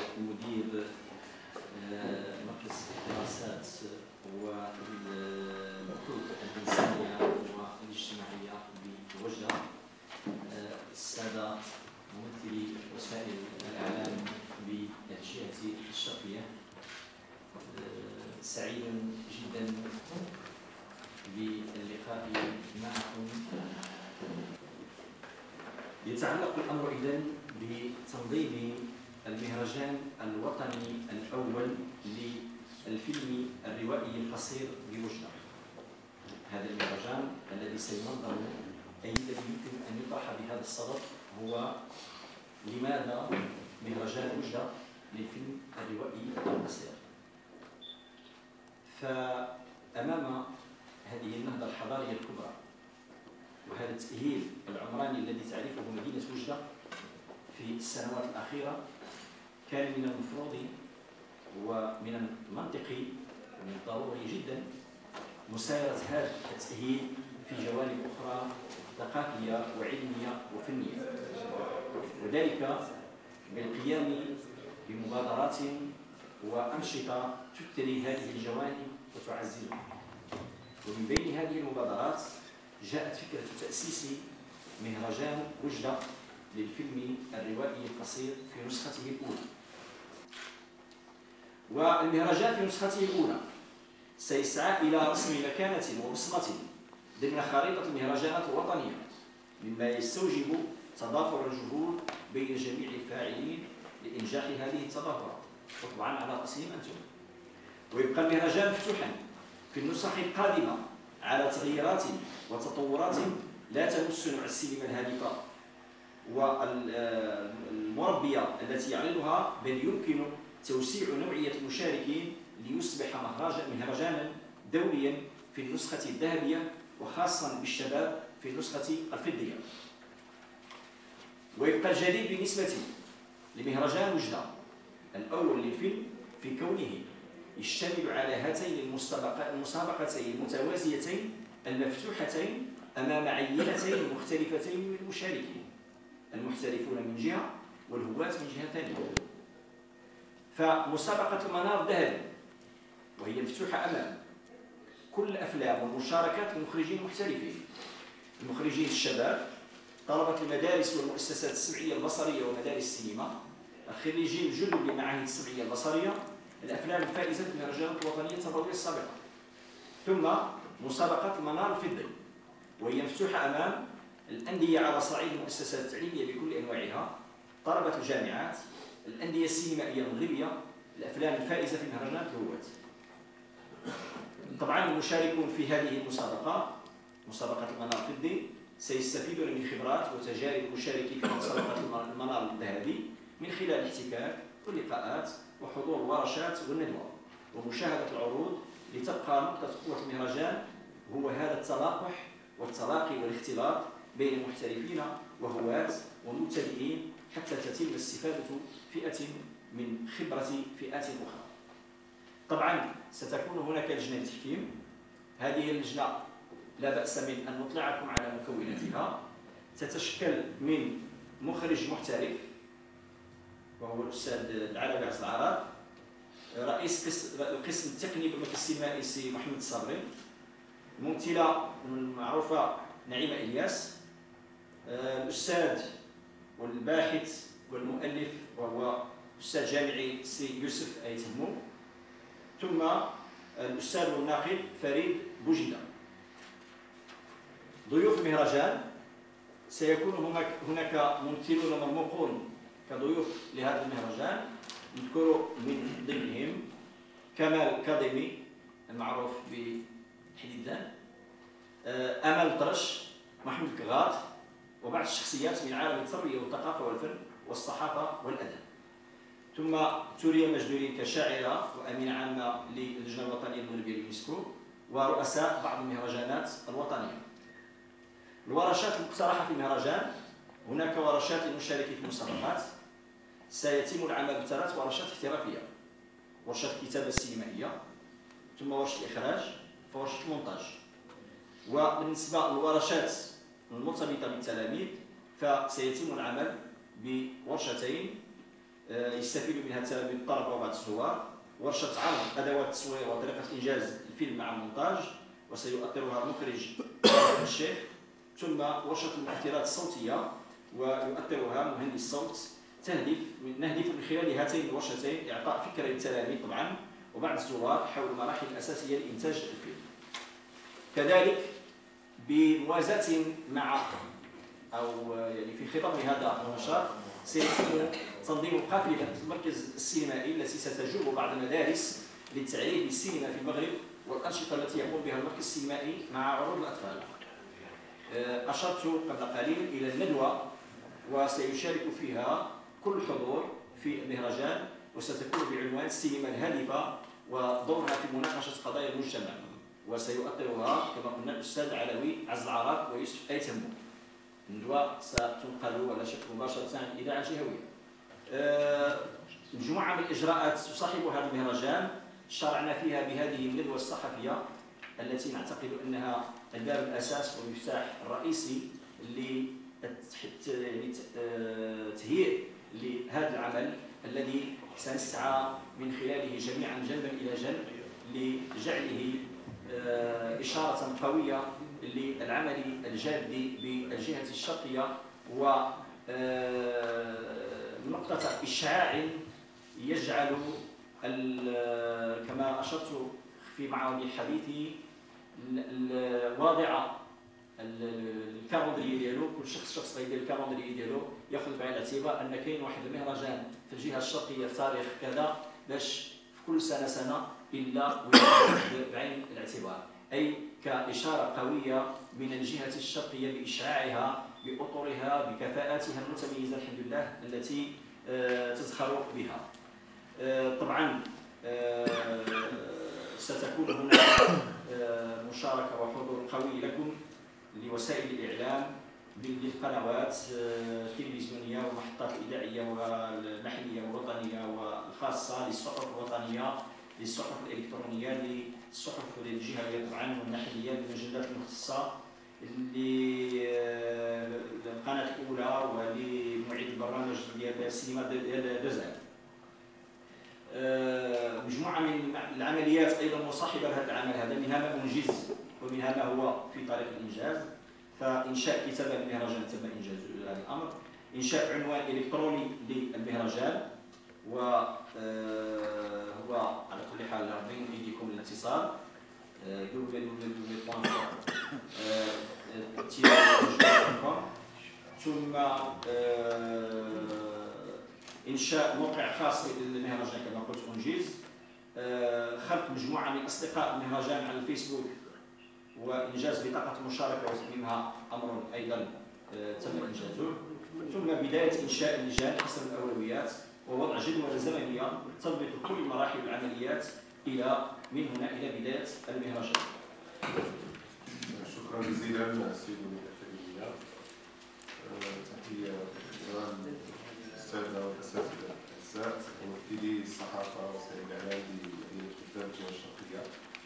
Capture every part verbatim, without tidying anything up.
مدير مركز الدراسات والبحوث الإنسانية والاجتماعية بوجدة، السادة ممثلي وسائل الإعلام بالجهة الشرقية، سعيد جدا باللقاء معكم. يتعلق الأمر إذن بتنظيم المهرجان الوطني الأول للفيلم الروائي القصير بوجدة. هذا المهرجان الذي سينظم أي الذي يمكن أن يطرح بهذا الصدد هو: لماذا مهرجان وجدة للفيلم الروائي القصير؟ فأمام هذه النهضة الحضارية الكبرى وهذا التأهيل العمراني الذي تعرفه مدينة وجدة في السنوات الأخيرة، كان من المفروض ومن المنطقي ومن الضروري جدا مسايرة هذا التأهيل في جوانب أخرى ثقافية وعلمية وفنية، وذلك بالقيام بمبادرات وأنشطة تثري هذه الجوانب وتعززها. ومن بين هذه المبادرات جاءت فكرة تأسيس مهرجان وجدة للفيلم الروائي القصير في نسخته الأولى. والمهرجان في نسخته الأولى سيسعى إلى رسم مكانة وبصمة ضمن خريطة المهرجانات الوطنية، مما يستوجب تضافر الجهود بين جميع الفاعلين لإنجاح هذه التظاهرات، وطبعا على رأسهم أنتم. ويبقى المهرجان مفتوحا في النسخ القادمة على تغييرات وتطورات لا تمس نوع السينما الهادفة والمربية التي يعرضها، بل يمكن توسيع نوعية المشاركين ليصبح مهرجانا دوليا في النسخة الذهبية، وخاصة بالشباب في النسخة الفضية. ويبقى الجديد بالنسبة لمهرجان وجدة الأول للفيلم في كونه يشتمل على هاتين المسابقتين المتوازيتين المفتوحتين أمام عينتين مختلفتين من المشاركين، المحترفون من جهة والهواة من جهة ثانية. فمسابقة المنار الذهبي وهي مفتوحة أمام كل الأفلام والمشاركات للمخرجين المحترفين، المخرجين الشباب، طلبة المدارس والمؤسسات السمعية البصرية ومدارس السينما، الخريجين الجدد للمعاهد السمعية البصرية، الأفلام الفائزة في المهرجانات الوطنية التربوية السابقة. ثم مسابقة المنار الفضي وهي مفتوحة أمام الأندية على صعيد المؤسسات التعليمية بكل أنواعها، طلبة الجامعات، الأندية السينمائية المغربية، الأفلام الفائزة في مهرجانات الهواة. طبعا المشاركون في هذه المسابقة، مسابقة المنار الفضي، سيستفيدون من خبرات وتجارب المشاركين في مسابقة المنار الذهبي من خلال الاحتكاك واللقاءات وحضور الورشات والندوة ومشاهدة العروض، لتبقى نقطة قوة المهرجان هو هذا التلاقح والتلاقي والاختلاط بين المحترفين وهواة ومبتدئين، حتى تتم استفادة فئة من خبرة فئات أخرى. طبعا ستكون هناك لجنة تحكيم. هذه اللجنة لا بأس من أن نطلعكم على مكوناتها. تتشكل من مخرج محترف وهو الأستاذ العلوي عبد العرب، رئيس القسم التقني بالمركز السينمائي سي محمد الصبري، الممثلة المعروفة نعيمة إلياس، الأستاذ والباحث والمؤلف وهو أستاذ جامعي سي يوسف أيتمو، ثم الأستاذ والناقد فريد بوجدة. ضيوف المهرجان سيكون هناك ممثلون مرموقون كضيوف لهذا المهرجان، نذكر من ضمنهم كمال كاظمي المعروف بحديدان، أمل طرش، محمود كغاط، وبعض الشخصيات من عالم التربية والثقافة والفن والصحافة والأدب. ثم توريا مجدوري كشاعرة وأمينة عامة للجنة الوطنية المغربية لليونسكو، ورؤساء بعض المهرجانات الوطنية. الورشات المقترحة في المهرجان: هناك ورشات للمشاركين في المسابقات، سيتم العمل بثلاث ورشات احترافية: ورشة الكتابة السينمائية، ثم ورشة الإخراج، وورشة المونتاج. وبالنسبة للورشات المرتبطة بالتلاميذ فسيتم العمل بورشتين يستفيد منها تلاميذ الطلبة وبعض الزوار. ورشة عرض أدوات التصوير وطريقة إنجاز الفيلم مع المونتاج، وسيؤطرها المخرج الشيخ. ثم ورشة المؤثرات الصوتية ويؤثرها مهندس صوت. تهدف نهدف من خلال هاتين الورشتين إعطاء فكرة للتلاميذ طبعا وبعض الزوار حول المراحل الأساسية لإنتاج الفيلم. كذلك بموازاة مع أو يعني في خطاب هذا النشاط سيتم تنظيم قافلة المركز السينمائي التي ستجوب بعض المدارس للتعريف بالسينما في المغرب والأنشطة التي يقوم بها المركز السينمائي مع عروض الأطفال. أشرت قبل قليل إلى الندوة وسيشارك فيها كل حضور في المهرجان، وستكون بعنوان السينما الهادفة ودورها في مناقشة قضايا المجتمع، وسيؤطرها كما قلنا الأستاذ علوي عز العراق ويوسف أيتمو. الندوة ستنقل ولا شك مباشرة عن الإذاعة الجهوية. مجموعة من الإجراءات تصاحب هذا المهرجان شرعنا فيها بهذه الندوة الصحفية التي نعتقد أنها الباب الأساس والمفتاح الرئيسي لتهيئ لهذا العمل الذي سنسعى من خلاله جميعا جنبا إلى جنب لجعله إشارة قوية للعمل الجاد بالجهة الشرقية ونقطة إشعاع يجعل كما أشرت في معاود حديثي الواضعة الكالندري ديالو، كل شخص شخص غيدير الكالندري ديالو ياخذ بعين الاعتبار ان كاين واحد المهرجان في الجهه الشرقيه في تاريخ كذا، باش في كل سنه سنه الا وياخذ بعين الاعتبار، اي كاشاره قويه من الجهه الشرقيه باشعاعها باطرها بكفاءاتها المتميزه الحمد لله التي تزخر بها. طبعا ستكون هناك مشاركه وحضور قوي لكم لوسائل الإعلام للقنوات التلفزيونية والمحطات الإذاعية والمحلية والوطنية والخاصة، للصحف الوطنية، للصحف الإلكترونية، للصحف الجهوية طبعا والمحلية، للمجلات المختصة، للقناة الأولى ولمعيد البرامج ديال السينما ديال دوزان. مجموعة من العمليات أيضا مصاحبة لهذا العمل هذا، منها ما منجز ومنها ما هو في طريق الإنجاز. فإنشاء كتابة المهرجان تم إنجاز هذا الأمر، إنشاء عنوان إلكتروني للمهرجان وهو على كل حال بين أيديكم الاتصال ثم إنشاء موقع خاص للمهرجان كما قلت أنجز، خلق مجموعة من أصدقاء المهرجان على الفيسبوك وإنجاز بطاقة المشاركة وتسليمها أمر أيضا تم إنجازه، ثم بداية إنشاء اللجان حسب الأولويات ووضع جدول زمنية تضبط كل مراحل العمليات إلى من هنا إلى بداية المهرجان. شكرا جزيلا سيد الأكاديمية. تحية الأستاذة والأساتذة الأعزاء، ممثلي الصحافة وسائل الإعلام بمدينة الدرجة الشرقية،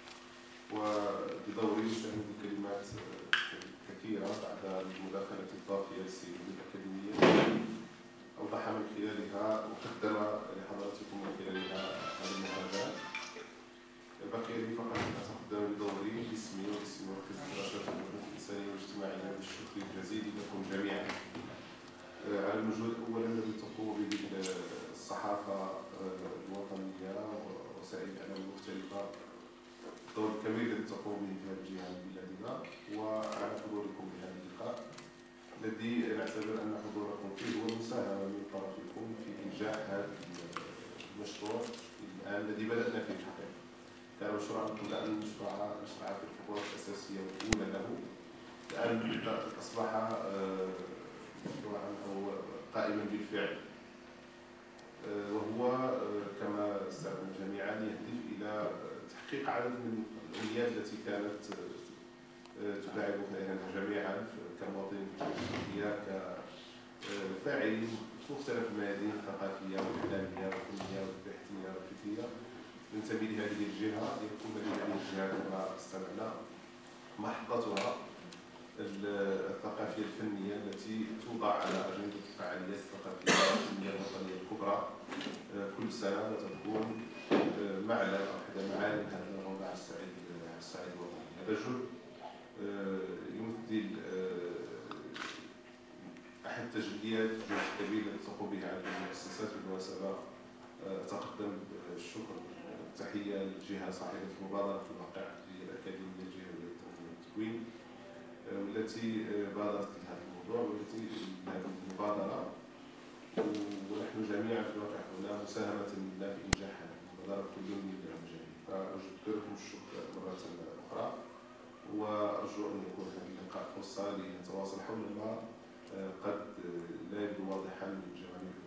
وبدوري سأمد كلمات كثيرة بعد المداخلة الضافية للسيد الأكاديمية أوضح من خلالها وقدم لحضراتكم من خلالها هذا المهرجان. بقي لي فقط أن أتقدم بدوري باسمي وباسم مركز الدراسات والبحوث الإنسانية والاجتماعية بالشكر الجزيل لكم جميعا على المجهود أولا الذي تقوم به الصحافة الوطنية ووسائل الإعلام المختلفة، الدور الكبير الذي تقوم به هذه الجهة في بلادنا، وعلى حضوركم لهذا اللقاء الذي نعتبر أن حضوركم فيه هو مساهمة من طرفكم في إنجاح هذا المشروع الآن الذي بدأنا فيه الحقيقة. كان مشروعا قبل أن نشرع نشرع في الخطوات الأساسية والأولى له، الآن أصبح مشروعا أو قائما بالفعل، وهو كما استعلم جميعا يهدف إلى تحقيق عدد من الأمنيات التي كانت تداعب إلينا جميعا كمواطنين في الشرقية كفاعلين في مختلف الميادين الثقافية والإعلامية والفنية والبحثية والفكرية ننتمي لهذه الجهة، يكون لهذه الجهة كما استمعنا محطتها الثقافية الفنية التي توضع على أجندة الفعاليات الثقافية الفنية الوطنية الكبرى كل سنة، وتكون معلم أو إحدى معالم هذا الموضوع السعيد السعيد الوطني. هذا جهد يمثل أحد التجليات الجهد الكبير التي تقوم به عدد من المؤسسات. بالمناسبة أتقدم بالشكر والتحية للجهة صاحبة المبادرة في الواقع هي الأكاديمية الجهوية للتنمية والتكوين، والتي بادرت لهذا الموضوع والتي لهذه المبادرة، ونحن جميعا في الواقع هنا مساهمة لنا في إنجاح هذه المبادرة كل يوم يدعم جميع. فأشكركم الشكر مرة أخرى، وأرجو أن يكون هذا اللقاء فرصة لنتواصل حول ما قد لا يبدو واضحا من جوانب